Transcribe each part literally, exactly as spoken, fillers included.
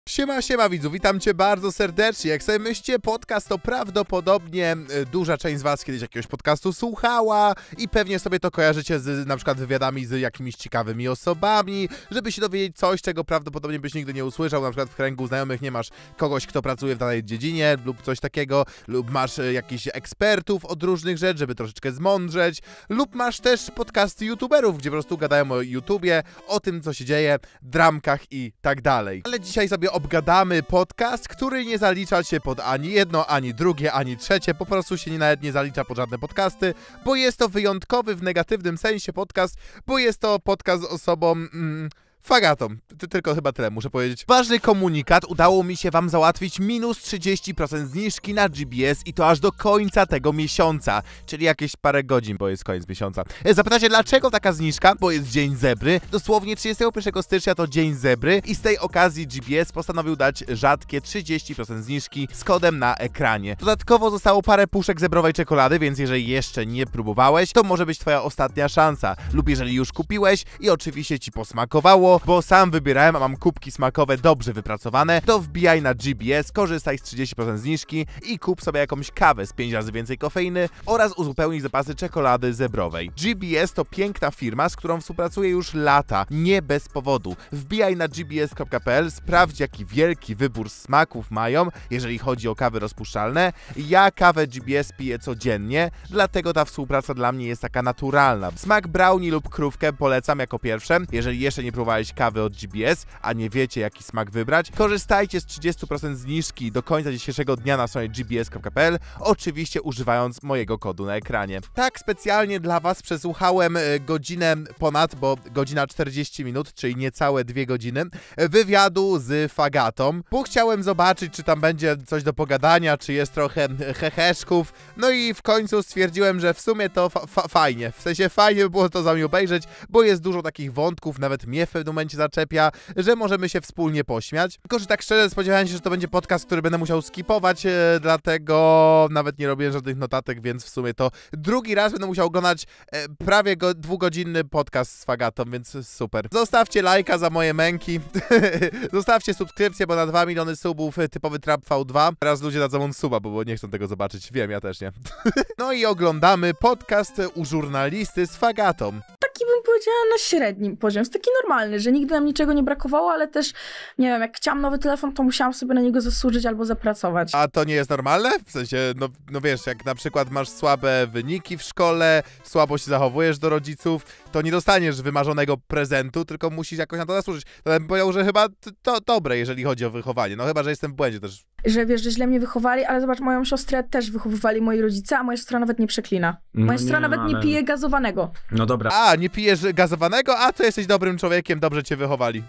Siema, siema widzu, witam cię bardzo serdecznie. Jak sobie myślicie, podcast to prawdopodobnie y, duża część z was kiedyś jakiegoś podcastu słuchała i pewnie sobie to kojarzycie z na przykład wywiadami z jakimiś ciekawymi osobami, żeby się dowiedzieć coś, czego prawdopodobnie byś nigdy nie usłyszał. Na przykład w kręgu znajomych nie masz kogoś, kto pracuje w danej dziedzinie lub coś takiego, lub masz y, jakichś ekspertów od różnych rzeczy, żeby troszeczkę zmądrzeć, lub masz też podcasty youtuberów, gdzie po prostu gadają o YouTubie, o tym, co się dzieje, dramkach i tak dalej. Ale dzisiaj sobie obgadamy podcast, który nie zalicza się pod ani jedno, ani drugie, ani trzecie, po prostu się nie, nawet nie zalicza pod żadne podcasty, bo jest to wyjątkowy w negatywnym sensie podcast, bo jest to podcast z osobą... Mm, Fagatą. Ty tylko chyba tyle muszę powiedzieć. Ważny komunikat. Udało mi się wam załatwić minus trzydzieści procent zniżki na G B S i to aż do końca tego miesiąca. Czyli jakieś parę godzin, bo jest koniec miesiąca. Zapytacie, dlaczego taka zniżka? Bo jest Dzień Zebry. Dosłownie trzydziestego pierwszego stycznia to Dzień Zebry i z tej okazji G B S postanowił dać rzadkie trzydzieści procent zniżki z kodem na ekranie. Dodatkowo zostało parę puszek zebrowej czekolady, więc jeżeli jeszcze nie próbowałeś, to może być twoja ostatnia szansa. Lub jeżeli już kupiłeś i oczywiście ci posmakowało, bo sam wybierałem, a mam kubki smakowe dobrze wypracowane, to wbijaj na G B S, korzystaj z trzydzieści procent zniżki i kup sobie jakąś kawę z pięć razy więcej kofeiny oraz uzupełnij zapasy czekolady zebrowej. G B S to piękna firma, z którą współpracuję już lata, nie bez powodu. Wbijaj na g b s kropka p l, sprawdź jaki wielki wybór smaków mają, jeżeli chodzi o kawy rozpuszczalne. Ja kawę G B S piję codziennie, dlatego ta współpraca dla mnie jest taka naturalna. Smak brownie lub krówkę polecam jako pierwsze, jeżeli jeszcze nie próbowałeś kawy od G B S, a nie wiecie jaki smak wybrać, korzystajcie z trzydzieści procent zniżki do końca dzisiejszego dnia na stronie g b s kropka p l, oczywiście używając mojego kodu na ekranie. Tak specjalnie dla was przesłuchałem godzinę ponad, bo godzina czterdzieści minut, czyli niecałe dwie godziny, wywiadu z Fagatą, bo chciałem zobaczyć, czy tam będzie coś do pogadania, czy jest trochę heheszków, no i w końcu stwierdziłem, że w sumie to fa fa fajnie, w sensie fajnie by było to za mnie obejrzeć, bo jest dużo takich wątków, nawet mnie w pewnym momencie zaczepia, że możemy się wspólnie pośmiać. Tylko, że tak szczerze spodziewałem się, że to będzie podcast, który będę musiał skipować, e, dlatego nawet nie robię żadnych notatek, więc w sumie to drugi raz będę musiał oglądać e, prawie go, dwugodzinny podcast z Fagatą, więc super. Zostawcie lajka za moje męki, zostawcie subskrypcję, bo na dwa miliony subów typowy Trap V dwa. Teraz ludzie dadzą on suba, bo nie chcą tego zobaczyć, wiem, ja też nie. No i oglądamy podcast u żurnalisty z Fagatą. Taki bym powiedziała na średnim poziomie, jest taki normalny, że nigdy nam niczego nie brakowało, ale też, nie wiem, jak chciałam nowy telefon, to musiałam sobie na niego zasłużyć albo zapracować. A to nie jest normalne? W sensie, no, no wiesz, jak na przykład masz słabe wyniki w szkole, słabo się zachowujesz do rodziców, to nie dostaniesz wymarzonego prezentu, tylko musisz jakoś na to zasłużyć. To bym powiedział, że chyba to dobre, jeżeli chodzi o wychowanie, no chyba, że jestem w błędzie też. Że wiesz, że źle mnie wychowali, ale zobacz, moją siostrę też wychowywali moi rodzice, a moja siostra nawet nie przeklina. Moja No siostra nie, nawet no, nie ale... pije gazowanego. No dobra. A, nie pijesz gazowanego? A, to jesteś dobrym człowiekiem, dobrze cię wychowali.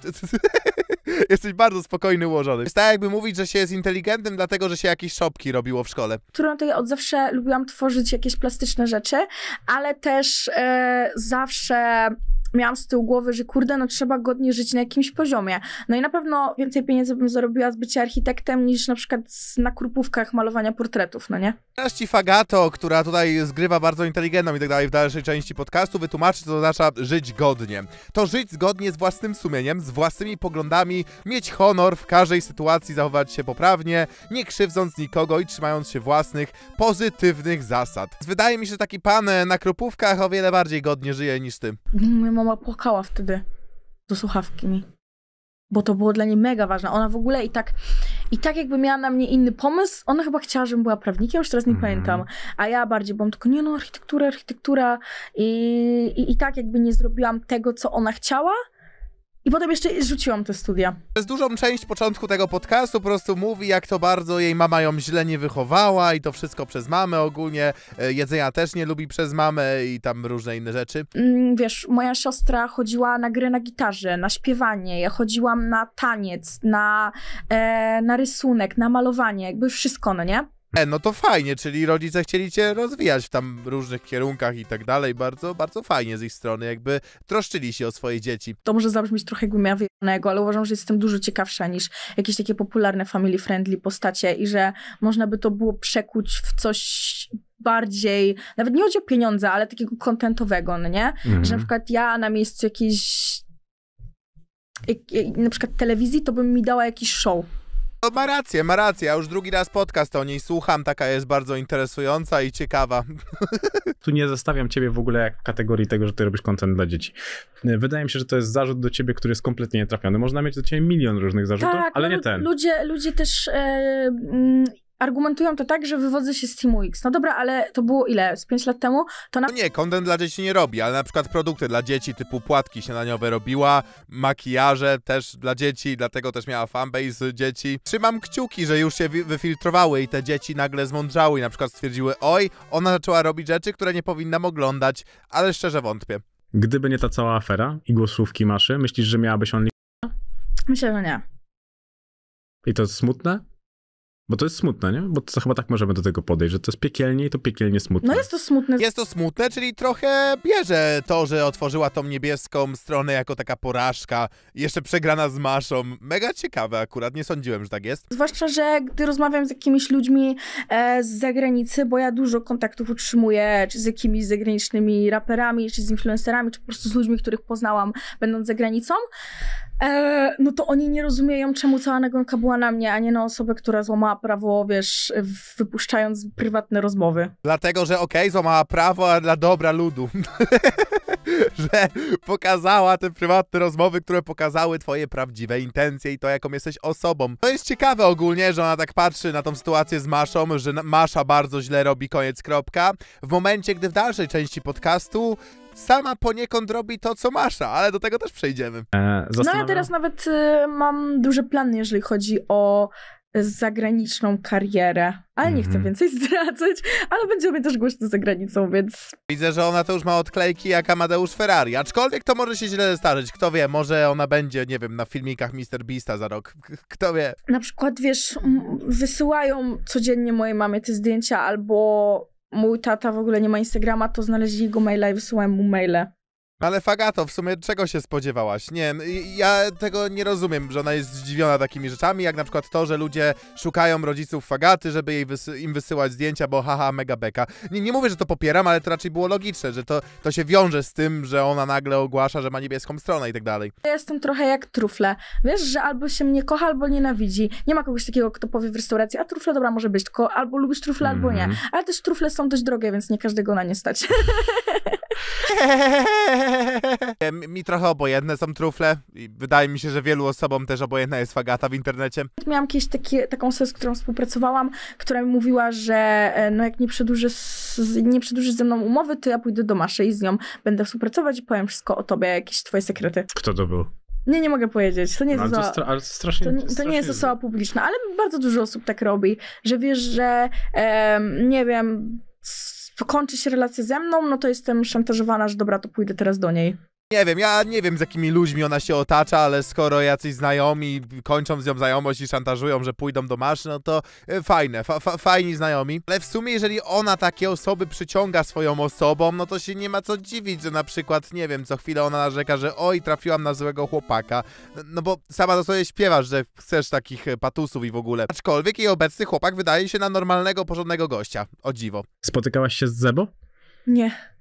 Jesteś bardzo spokojny, ułożony. Jest tak jakby mówić, że się jest inteligentnym, dlatego, że się jakieś szopki robiło w szkole. Którą tutaj od zawsze lubiłam tworzyć jakieś plastyczne rzeczy, ale też e, zawsze miałam z tyłu głowy, że kurde, no trzeba godnie żyć na jakimś poziomie. No i na pewno więcej pieniędzy bym zarobiła z bycia architektem niż na przykład na krupówkach malowania portretów, no nie? Teraz ci Fagato, która tutaj zgrywa bardzo inteligentną i tak dalej w dalszej części podcastu, wytłumaczy, co to oznacza żyć godnie. To żyć zgodnie z własnym sumieniem, z własnymi poglądami, mieć honor w każdej sytuacji, zachować się poprawnie, nie krzywdząc nikogo i trzymając się własnych, pozytywnych zasad. Wydaje mi się, że taki pan na krupówkach o wiele bardziej godnie żyje niż ty. Moja mama płakała wtedy do słuchawki mi. Bo to było dla niej mega ważne. Ona w ogóle i tak, i tak jakby miała na mnie inny pomysł. Ona chyba chciała, żebym była prawnikiem, już teraz nie mm. pamiętam. A ja bardziej byłam tylko, nie no, architektura, architektura. I, i, I tak jakby nie zrobiłam tego, co ona chciała. I potem jeszcze rzuciłam te studia. Przez dużą część początku tego podcastu po prostu mówi, jak to bardzo jej mama ją źle nie wychowała i to wszystko przez mamę ogólnie. Jedzenia też nie lubi przez mamę i tam różne inne rzeczy. Mm, wiesz, moja siostra chodziła na grę na gitarze, na śpiewanie, ja chodziłam na taniec, na, e, na rysunek, na malowanie, jakby wszystko, no nie? E, no to fajnie, czyli rodzice chcieli cię rozwijać w tam różnych kierunkach i tak dalej, bardzo, bardzo fajnie z ich strony, jakby troszczyli się o swoje dzieci. To może zabrzmieć trochę jakby miała wyjebanego, ale uważam, że jestem dużo ciekawsza niż jakieś takie popularne family friendly postacie i że można by to było przekuć w coś bardziej, nawet nie chodzi o pieniądze, ale takiego kontentowego, no nie? Mm-hmm. Że na przykład ja na miejscu jakiejś jak, jak, na przykład telewizji, to bym mi dała jakiś show. No, ma rację, ma rację. Ja już drugi raz podcast o niej słucham, taka jest bardzo interesująca i ciekawa. Tu nie zostawiam ciebie w ogóle jak w kategorii tego, że ty robisz content dla dzieci. Wydaje mi się, że to jest zarzut do ciebie, który jest kompletnie nietrafiony. Można mieć do ciebie milion różnych zarzutów, tak, ale no, nie ten. Ludzie, ludzie też e, mm, argumentują to tak, że wywodzę się z Teamu X. No dobra, ale to było ile? Z pięć lat temu? To na... No nie, content dla dzieci nie robi, ale na przykład produkty dla dzieci typu płatki śniadaniowe robiła, makijaże też dla dzieci, dlatego też miała fanbase dzieci. Trzymam kciuki, że już się wy wyfiltrowały i te dzieci nagle zmądrzały i na przykład stwierdziły, oj, ona zaczęła robić rzeczy, które nie powinnam oglądać, ale szczerze wątpię. Gdyby nie ta cała afera i głosówki Maszy, myślisz, że miałabyś on... Myślę, że nie. I to jest smutne? Bo to jest smutne, nie? Bo to chyba tak możemy do tego podejść, że to jest piekielnie i to piekielnie smutne. No jest to smutne. Jest to smutne, czyli trochę bierze to, że otworzyła tą niebieską stronę jako taka porażka, jeszcze przegrana z Maszą. Mega ciekawe akurat, nie sądziłem, że tak jest. Zwłaszcza, że gdy rozmawiam z jakimiś ludźmi e, z zagranicy, bo ja dużo kontaktów utrzymuję, czy z jakimiś zagranicznymi raperami, czy z influencerami, czy po prostu z ludźmi, których poznałam będąc za granicą, e, no to oni nie rozumieją, czemu cała nagonka była na mnie, a nie na osobę, która złamała prawo, wiesz, wypuszczając prywatne rozmowy. Dlatego, że okej, okay, złamała prawo, ale dla dobra ludu. Że pokazała te prywatne rozmowy, które pokazały twoje prawdziwe intencje i to, jaką jesteś osobą. To jest ciekawe ogólnie, że ona tak patrzy na tą sytuację z Maszą, że Masza bardzo źle robi, koniec, kropka. W momencie, gdy w dalszej części podcastu sama poniekąd robi to, co Masza, ale do tego też przejdziemy. Eee, no ja teraz nawet y, mam duże plany, jeżeli chodzi o zagraniczną karierę, ale mm-hmm. nie chcę więcej zdradzać, ale będziemy też głośno za granicą, więc... Widzę, że ona to już ma odklejki jak Amadeusz Ferrari, aczkolwiek to może się źle zdarzyć. Kto wie, może ona będzie, nie wiem, na filmikach mister Beasta za rok. Kto wie. Na przykład, wiesz, wysyłają codziennie mojej mamie te zdjęcia, albo mój tata w ogóle nie ma Instagrama, to znaleźli jego maila i wysyłają mu maile. Ale Fagato, w sumie czego się spodziewałaś? Nie wiem, ja tego nie rozumiem, że ona jest zdziwiona takimi rzeczami, jak na przykład to, że ludzie szukają rodziców Fagaty, żeby jej wysy im wysyłać zdjęcia, bo haha, mega beka. Nie, nie mówię, że to popieram, ale to raczej było logiczne, że to, to się wiąże z tym, że ona nagle ogłasza, że ma niebieską stronę i tak dalej. Ja jestem trochę jak trufle. Wiesz, że albo się mnie kocha, albo nienawidzi. Nie ma kogoś takiego, kto powie w restauracji, a trufle dobra może być, tylko albo lubisz trufle, mm-hmm. albo nie. Ale też trufle są dość drogie, więc nie każdego na nie stać. Mi trochę obojętne są trufle i wydaje mi się, że wielu osobom też obojętna jest Fagata w internecie. Miałam kiedyś taki, taką osobę, z którą współpracowałam, która mi mówiła, że no jak nie przedłużysz, nie przedłużysz ze mną umowy, to ja pójdę do Maszy i z nią będę współpracować i powiem wszystko o tobie, jakieś twoje sekrety. Kto to był? Nie, nie mogę powiedzieć. To nie jest, no, osoba, to, stra- strasznie, to, nie, to nie jest osoba publiczna, ale bardzo dużo osób tak robi, że wiesz, że em, nie wiem, kończy się relacja ze mną, no to jestem szantażowana, że dobra, to pójdę teraz do niej. Nie wiem, ja nie wiem, z jakimi ludźmi ona się otacza, ale skoro jacyś znajomi kończą z nią znajomość i szantażują, że pójdą do Maszy, no to fajne, fa fa fajni znajomi. Ale w sumie, jeżeli ona takie osoby przyciąga swoją osobą, no to się nie ma co dziwić, że na przykład, nie wiem, co chwilę ona narzeka, że oj, trafiłam na złego chłopaka. No bo sama do sobie śpiewasz, że chcesz takich patusów i w ogóle. Aczkolwiek jej obecny chłopak wydaje się na normalnego, porządnego gościa. O dziwo. Spotykałaś się z Zebo? Nie.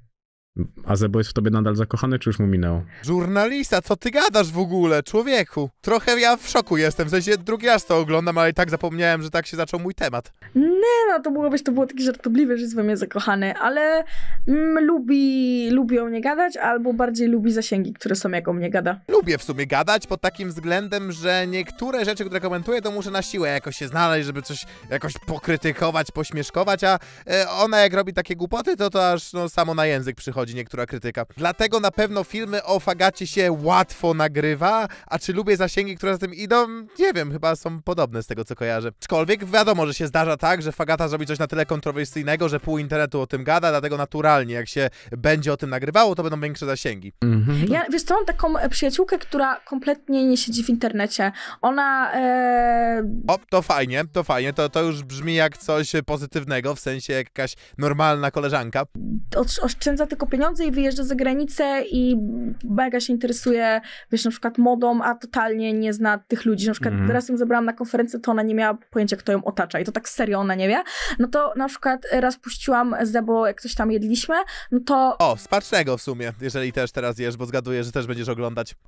A Zebo jest w tobie nadal zakochany, czy już mu minęło? Żurnalista, co ty gadasz w ogóle, człowieku? Trochę ja w szoku jestem, w sensie drugi raz to oglądam, ale i tak zapomniałem, że tak się zaczął mój temat. Nie, no to było, wiesz, to było takie żartobliwe, że jest we mnie zakochany, ale mm, lubi, lubi o mnie gadać, albo bardziej lubi zasięgi, które są jak o mnie gada. Lubię w sumie gadać pod takim względem, że niektóre rzeczy, które komentuję, to muszę na siłę jakoś się znaleźć, żeby coś jakoś pokrytykować, pośmieszkować, a e, ona jak robi takie głupoty, to to aż no, samo na język przychodzi niektóra krytyka. Dlatego na pewno filmy o Fagacie się łatwo nagrywa, a czy lubię zasięgi, które za tym idą? Nie wiem, chyba są podobne z tego, co kojarzę. Aczkolwiek wiadomo, że się zdarza tak, że Fagata zrobi coś na tyle kontrowersyjnego, że pół internetu o tym gada, dlatego naturalnie, jak się będzie o tym nagrywało, to będą większe zasięgi. Mm-hmm. Ja, wiesz co, mam taką przyjaciółkę, która kompletnie nie siedzi w internecie. Ona... E... O, to fajnie, to fajnie, to, to już brzmi jak coś pozytywnego, w sensie jak jakaś normalna koleżanka. Oszczędza tylko pieniądze i wyjeżdża za granicę i mega się interesuje, wiesz, na przykład modą, a totalnie nie zna tych ludzi. Na przykład mm. raz ją zabrałam na konferencję, to ona nie miała pojęcia, kto ją otacza i to tak serio ona nie wie. No to na przykład raz puściłam Zebo, jak coś tam jedliśmy, no to... O, smacznego w sumie, jeżeli też teraz jesz, bo zgaduję, że też będziesz oglądać.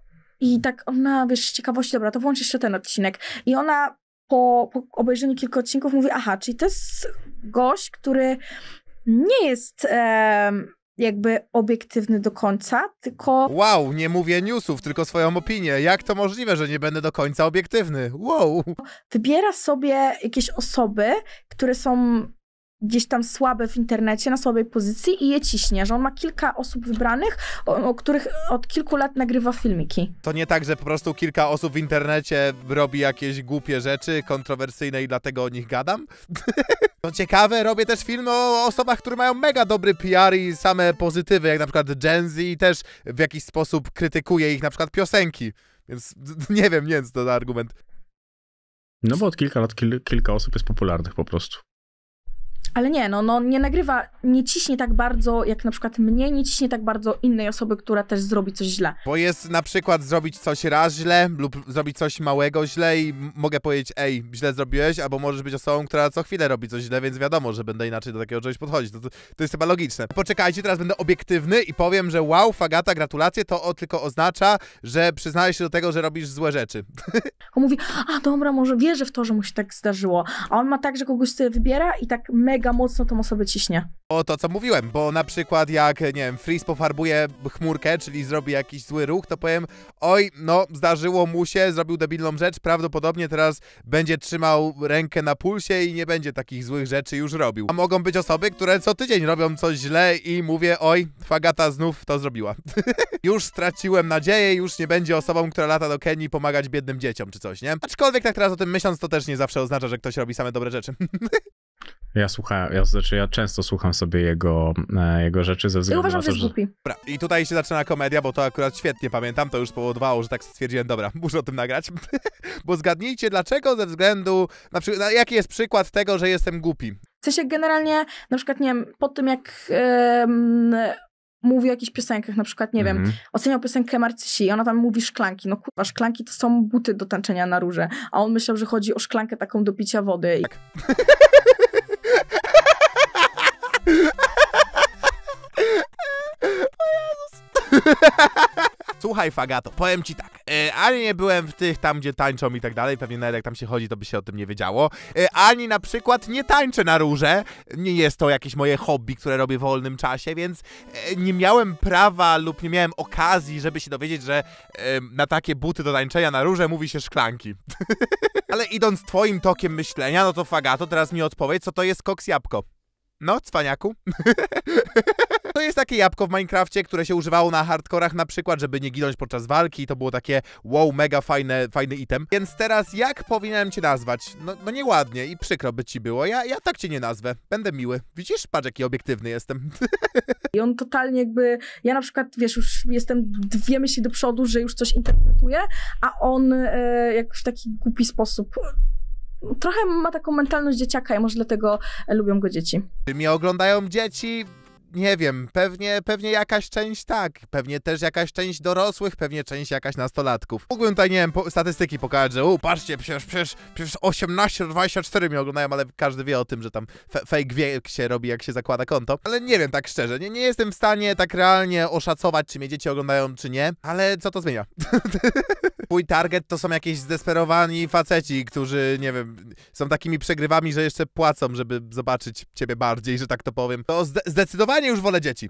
i tak ona, wiesz, z ciekawości, dobra, to włącz jeszcze ten odcinek. I ona po, po obejrzeniu kilku odcinków mówi, aha, czyli to jest gość, który nie jest e, jakby obiektywny do końca, tylko... Wow, nie mówię newsów, tylko swoją opinię. Jak to możliwe, że nie będę do końca obiektywny? Wow. Wybiera sobie jakieś osoby, które są gdzieś tam słabe w internecie, na słabej pozycji i je ciśnie, że on ma kilka osób wybranych, o, o których od kilku lat nagrywa filmiki. To nie tak, że po prostu kilka osób w internecie robi jakieś głupie rzeczy, kontrowersyjne i dlatego o nich gadam? No ciekawe, robię też filmy o osobach, które mają mega dobry P R i same pozytywy, jak na przykład Gen Z i też w jakiś sposób krytykuje ich na przykład piosenki. Więc nie wiem, nie wiem, co to za argument. No bo od kilka lat kil kilka osób jest popularnych po prostu. Ale nie, no, no nie nagrywa, nie ciśnie tak bardzo, jak na przykład mnie, nie ciśnie tak bardzo innej osoby, która też zrobi coś źle. Bo jest na przykład zrobić coś raz źle lub zrobić coś małego źle i mogę powiedzieć, ej, źle zrobiłeś, albo możesz być osobą, która co chwilę robi coś źle, więc wiadomo, że będę inaczej do takiego czegoś podchodzić. To, to, to jest chyba logiczne. Poczekajcie, teraz będę obiektywny i powiem, że wow, Fagata, gratulacje, to o, tylko oznacza, że przyznałeś się do tego, że robisz złe rzeczy. On mówi, a dobra, może wierzę w to, że mu się tak zdarzyło. A on ma tak, że kogoś sobie wybiera i tak mega mocno tą osobę ciśnie. O to, co mówiłem, bo na przykład jak, nie wiem, Freeze pofarbuje chmurkę, czyli zrobi jakiś zły ruch, to powiem, oj, no, zdarzyło mu się, zrobił debilną rzecz, prawdopodobnie teraz będzie trzymał rękę na pulsie i nie będzie takich złych rzeczy już robił. A mogą być osoby, które co tydzień robią coś źle i mówię, oj, Fagata znów to zrobiła. Już straciłem nadzieję, już nie będzie osobą, która lata do Kenii pomagać biednym dzieciom czy coś, nie? Aczkolwiek tak teraz o tym myśląc, to też nie zawsze oznacza, że ktoś robi same dobre rzeczy. Ja słuchałem, ja, znaczy ja często słucham sobie jego, e, jego rzeczy ze względu Ja uważam, na to, że jest głupi. Dobra, i tutaj się zaczyna komedia, bo to akurat świetnie pamiętam, to już spowodowało, że tak stwierdziłem, dobra, muszę o tym nagrać. Bo zgadnijcie dlaczego, ze względu, na przykład, na jaki jest przykład tego, że jestem głupi. W sensie generalnie, na przykład, nie wiem, po tym jak um, mówi o jakichś piosenkach, na przykład, nie Mhm. wiem, oceniał piosenkę Marcysi i ona tam mówi szklanki. No kurwa, szklanki to są buty do tańczenia na róże, a on myślał, że chodzi o szklankę taką do picia wody. Tak. Słuchaj, Fagato, powiem ci tak, e, ani nie byłem w tych tam, gdzie tańczą i tak dalej, pewnie nawet jak tam się chodzi, to by się o tym nie wiedziało, e, ani na przykład nie tańczę na róże, nie jest to jakieś moje hobby, które robię w wolnym czasie, więc e, nie miałem prawa lub nie miałem okazji, żeby się dowiedzieć, że e, na takie buty do tańczenia na róże mówi się szklanki. Ale idąc twoim tokiem myślenia, no to Fagato, teraz mi odpowiedz, co to jest koks jabłko. No, cwaniaku. To jest takie jabłko w Minecrafcie, które się używało na hardkorach na przykład, żeby nie ginąć podczas walki. To było takie wow, mega fajne, fajny item. Więc teraz jak powinienem cię nazwać? No, no nieładnie i przykro by ci było. Ja, ja tak cię nie nazwę. Będę miły. Widzisz? Patrz, jaki obiektywny jestem. I on totalnie jakby, ja na przykład, wiesz, już jestem dwie myśli do przodu, że już coś interpretuję, a on e, jak w taki głupi sposób... Trochę ma taką mentalność dzieciaka i może dlatego lubią go dzieci. Czy mnie oglądają dzieci? Nie wiem, pewnie, pewnie jakaś część tak, pewnie też jakaś część dorosłych, pewnie część jakaś nastolatków. Mógłbym tutaj, nie wiem, po, statystyki pokazać, że u, patrzcie, przecież, przecież, przecież osiemnaście do dwudziestu czterech mnie oglądają, ale każdy wie o tym, że tam fake wiek się robi, jak się zakłada konto. Ale nie wiem, tak szczerze, nie, nie jestem w stanie tak realnie oszacować, czy mnie dzieci oglądają, czy nie, ale co to zmienia? Twój target to są jakieś zdesperowani faceci, którzy, nie wiem, są takimi przegrywami, że jeszcze płacą, żeby zobaczyć ciebie bardziej, że tak to powiem. To zde zdecydowanie już wolę dzieci.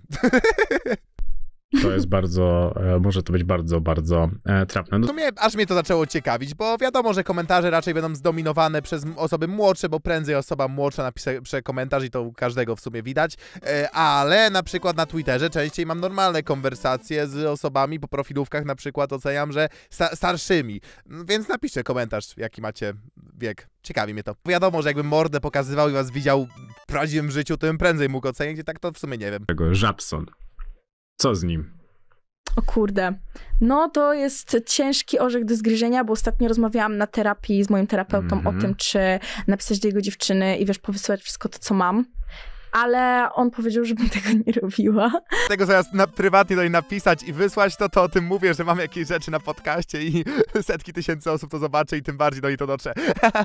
To jest bardzo, e, może to być bardzo, bardzo e, trafne. No, W sumie aż mnie to zaczęło ciekawić, bo wiadomo, że komentarze raczej będą zdominowane przez osoby młodsze, bo prędzej osoba młodsza napisze komentarz i to u każdego w sumie widać, e, ale na przykład na Twitterze częściej mam normalne konwersacje z osobami po profilówkach, na przykład oceniam, że sta starszymi, więc napiszcie komentarz, jaki macie wiek. Ciekawi mnie to. Wiadomo, że jakbym mordę pokazywał i was widział w prawdziwym życiu, to bym prędzej mógł ocenić, i tak to w sumie nie wiem. tego Żabson. Co z nim? O kurde. No to jest ciężki orzech do zgryzienia, bo ostatnio rozmawiałam na terapii z moim terapeutą Mm-hmm. o tym, czy napisać do jego dziewczyny i wiesz, powysyłać wszystko to, co mam. Ale on powiedział, żebym tego nie robiła. Tego zamiast na, prywatnie do niej napisać i wysłać to, to o tym mówię, że mam jakieś rzeczy na podcaście i setki tysięcy osób to zobaczy i tym bardziej do niej to dotrze.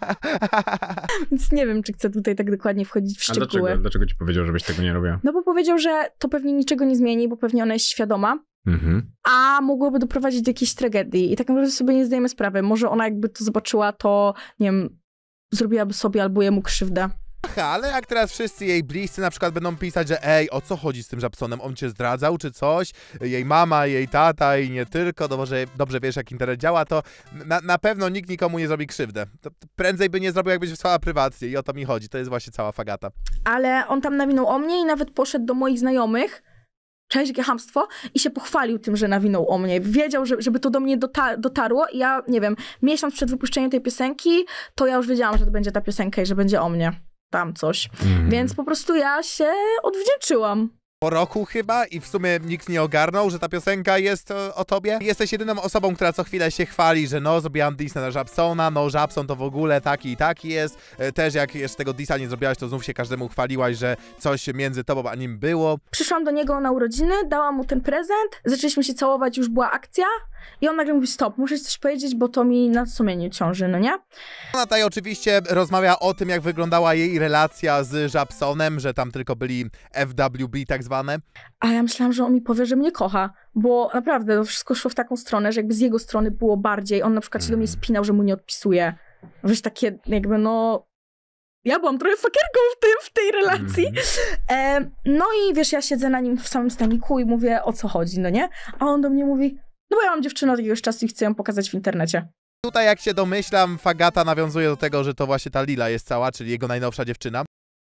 Więc nie wiem, czy chcę tutaj tak dokładnie wchodzić w A szczegóły. dlaczego, dlaczego ci powiedział, żebyś tego nie robiła? No bo powiedział, że to pewnie niczego nie zmieni, bo pewnie ona jest świadoma Mhm. a mogłoby doprowadzić do jakiejś tragedii. I tak naprawdę sobie nie zdajemy sprawy. Może ona jakby to zobaczyła, to nie wiem, zrobiłaby sobie albo jemu krzywdę. Aha, ale jak teraz wszyscy jej bliscy na przykład będą pisać, że ej, o co chodzi z tym Żabsonem? On cię zdradzał czy coś? Jej mama, jej tata i nie tylko, no może dobrze wiesz jak internet działa, to na, na pewno nikt nikomu nie zrobi krzywdę. To prędzej by nie zrobił jakbyś wysłała prywatnie i o to mi chodzi, to jest właśnie cała fagata. Ale on tam nawinął o mnie i nawet poszedł do moich znajomych, cześć, jakie chamstwo, i się pochwalił tym, że nawinął o mnie. Wiedział, że, żeby to do mnie dota- dotarło i ja, nie wiem, miesiąc przed wypuszczeniem tej piosenki, to ja już wiedziałam, że to będzie ta piosenka i że będzie o mnie. Tam coś. Mm. Więc po prostu ja się odwdzięczyłam. Po roku chyba i w sumie nikt nie ogarnął, że ta piosenka jest o, o tobie. Jesteś jedyną osobą, która co chwilę się chwali, że no, zrobiłam diss na Żabsona, no Żabson to w ogóle taki i taki jest. E, też jak jeszcze tego dissa nie zrobiłaś, to znów się każdemu chwaliłaś, że coś między tobą a nim było. Przyszłam do niego na urodziny, dałam mu ten prezent, zaczęliśmy się całować, już była akcja i on nagle mówi, stop, muszę ci coś powiedzieć, bo to mi na sumieniu ciąży, no nie? Ona tutaj oczywiście rozmawia o tym, jak wyglądała jej relacja z Żabsonem, że tam tylko byli F W B tak zwane. A ja myślałam, że on mi powie, że mnie kocha, bo naprawdę to wszystko szło w taką stronę, że jakby z jego strony było bardziej, on na przykład się do mnie spinał, że mu nie odpisuje. Wiesz, takie jakby no... Ja byłam trochę fakerką w, tym, w tej relacji. Mm. E, no i wiesz, ja siedzę na nim w samym staniku i mówię, o co chodzi, no nie? A on do mnie mówi, no bo ja mam dziewczynę od jakiegoś czasu i chcę ją pokazać w internecie. Tutaj jak się domyślam, fagata nawiązuje do tego, że to właśnie ta Lila jest cała, czyli jego najnowsza dziewczyna.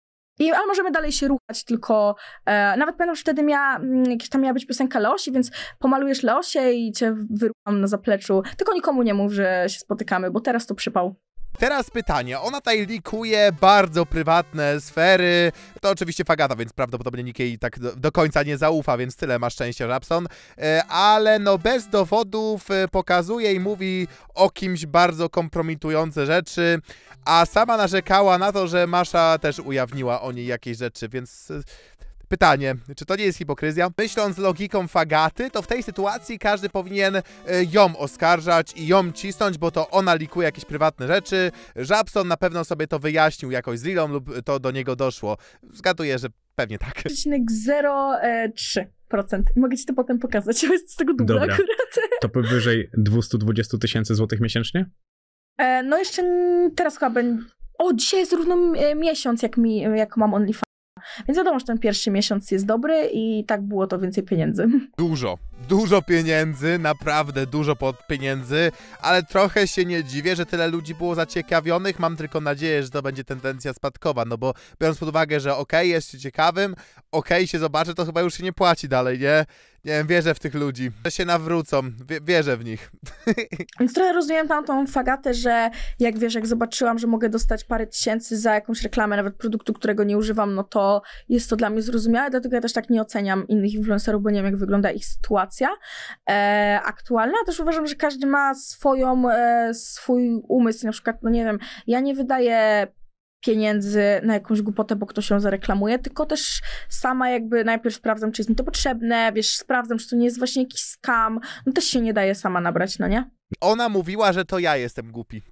I, ale możemy dalej się ruchać, tylko e, nawet pamiętam, że wtedy miała, jakieś tam miała być piosenka Leosi, więc pomalujesz Leosię i cię wyrucham na zapleczu. Tylko nikomu nie mów, że się spotykamy, bo teraz to przypał. Teraz pytanie, ona tutaj likuje bardzo prywatne sfery, to oczywiście fagata, więc prawdopodobnie nikt jej tak do, do końca nie zaufa, więc tyle ma szczęścia Żabson, ale no bez dowodów pokazuje i mówi o kimś bardzo kompromitujące rzeczy, a sama narzekała na to, że Masza też ujawniła o niej jakieś rzeczy, więc... Pytanie, czy to nie jest hipokryzja? Myśląc logiką fagaty, to w tej sytuacji każdy powinien y, ją oskarżać i ją cisnąć, bo to ona likuje jakieś prywatne rzeczy. Żabson na pewno sobie to wyjaśnił jakoś z Lilą lub to do niego doszło. Zgaduję, że pewnie tak. zero przecinek trzy procent. Mogę ci to potem pokazać, jest z tego długo Dobra. akurat. To powyżej dwieście dwadzieścia tysięcy złotych miesięcznie? E, no jeszcze teraz chyba będzie... O, dzisiaj jest równo miesiąc, jak, mi, jak mam OnlyFans. Więc wiadomo, że ten pierwszy miesiąc jest dobry i tak było to więcej pieniędzy. Dużo, dużo pieniędzy, naprawdę dużo pod pieniędzy, ale trochę się nie dziwię, że tyle ludzi było zaciekawionych. Mam tylko nadzieję, że to będzie tendencja spadkowa, no bo biorąc pod uwagę, że okej, okay, jest się ciekawym, okej, okay, się zobaczy, to chyba już się nie płaci dalej, nie? Nie wiem, wierzę w tych ludzi, że się nawrócą, Wie, wierzę w nich. Więc trochę rozumiem tam tą fagatę, że jak wiesz, jak zobaczyłam, że mogę dostać parę tysięcy za jakąś reklamę, nawet produktu, którego nie używam, no to jest to dla mnie zrozumiałe, dlatego ja też tak nie oceniam innych influencerów, bo nie wiem, jak wygląda ich sytuacja e, aktualna. Też uważam, że każdy ma swoją, e, swój umysł, na przykład, no nie wiem, ja nie wydaję pieniędzy na jakąś głupotę, bo ktoś ją zareklamuje, tylko też sama jakby najpierw sprawdzam, czy jest mi to potrzebne, wiesz, sprawdzam, czy to nie jest właśnie jakiś scam, no też się nie daje sama nabrać, no nie? Ona mówiła, że to ja jestem głupi.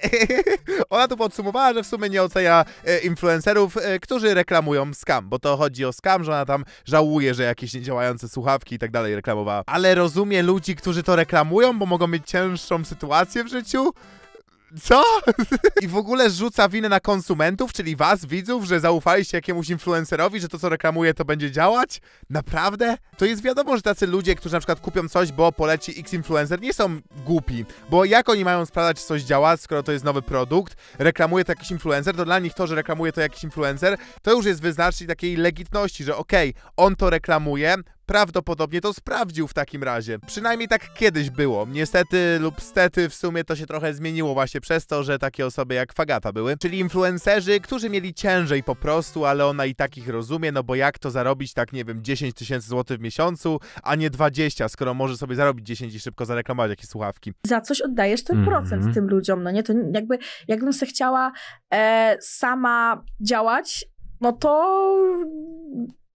Ona tu podsumowała, że w sumie nie ocenia e, influencerów, e, którzy reklamują scam, bo to chodzi o scam, że ona tam żałuje, że jakieś niedziałające słuchawki i tak dalej reklamowała. Ale rozumie ludzi, którzy to reklamują, bo mogą mieć cięższą sytuację w życiu? Co? I w ogóle rzuca winę na konsumentów, czyli was, widzów, że zaufaliście jakiemuś influencerowi, że to, co reklamuje, to będzie działać? Naprawdę? To jest wiadomo, że tacy ludzie, którzy na przykład kupią coś, bo poleci X influencer, nie są głupi. Bo jak oni mają sprawdzać, czy coś działa, skoro to jest nowy produkt, reklamuje to jakiś influencer, to dla nich to, że reklamuje to jakiś influencer, to już jest wyznacznik takiej legitności, że okej, okay, on to reklamuje, prawdopodobnie to sprawdził w takim razie. Przynajmniej tak kiedyś było. Niestety lub stety w sumie to się trochę zmieniło właśnie przez to, że takie osoby jak Fagata były. Czyli influencerzy, którzy mieli ciężej po prostu, ale ona i tak ich rozumie, no bo jak to zarobić tak, nie wiem, dziesięć tysięcy złotych w miesiącu, a nie dwadzieścia, skoro może sobie zarobić dziesięć i szybko zareklamować jakieś słuchawki. Za coś oddajesz ten procent mm-hmm. tym ludziom, no nie? To jakby, jakbym se chciała e, sama działać, no to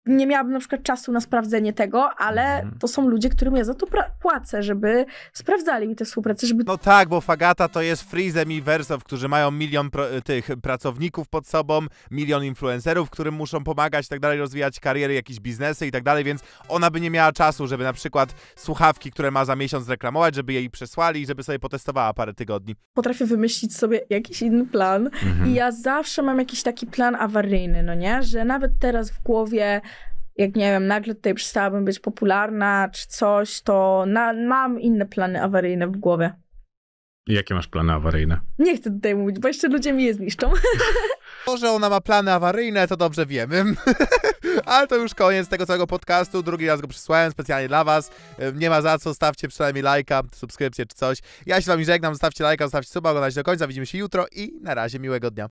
nie miałabym na przykład czasu na sprawdzenie tego, ale Mhm. to są ludzie, którym ja za to pra- płacę, żeby sprawdzali mi tę współpracę, żeby No tak, bo Fagata to jest Freezem i Wersow, którzy mają milion pro, tych pracowników pod sobą, milion influencerów, którym muszą pomagać i tak dalej, rozwijać kariery, jakieś biznesy i tak dalej, więc ona by nie miała czasu, żeby na przykład słuchawki, które ma za miesiąc reklamować, żeby jej przesłali i żeby sobie potestowała parę tygodni. potrafię wymyślić sobie jakiś inny plan. Mhm. I ja zawsze mam jakiś taki plan awaryjny, no nie? Że nawet teraz w głowie, jak nie wiem, nagle tutaj przestałabym być popularna czy coś, to na, mam inne plany awaryjne w głowie. I jakie masz plany awaryjne? Nie chcę tutaj mówić, bo jeszcze ludzie mi je zniszczą. To, że ona ma plany awaryjne, to dobrze wiemy. Ale to już koniec tego całego podcastu. Drugi raz go przysłałem specjalnie dla was. Nie ma za co, stawcie przynajmniej lajka, subskrypcję czy coś. Ja się z wami żegnam, zostawcie lajka, zostawcie suba, oglądajcie do końca. Widzimy się jutro i na razie miłego dnia.